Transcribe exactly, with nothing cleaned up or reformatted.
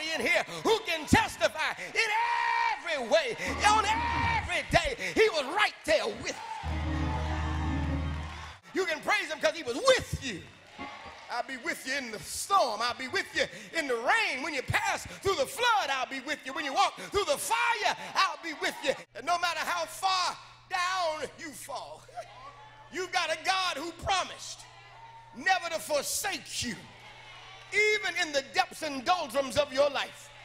in here who can testify in every way, on every day, he was right there with you. You can praise him because he was with you. I'll be with you in the storm. I'll be with you in the rain. When you pass through the flood, I'll be with you. When you walk through the fire, I'll be with you. And no matter how far down you fall, you've got a God who promised never to forsake you, even in the depths and doldrums of your life.